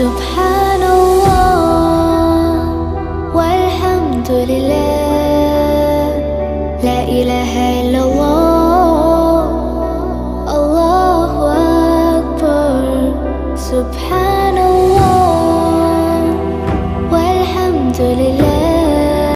سبحان الله والحمد لله، لا إله إلا الله، الله أكبر. سبحان الله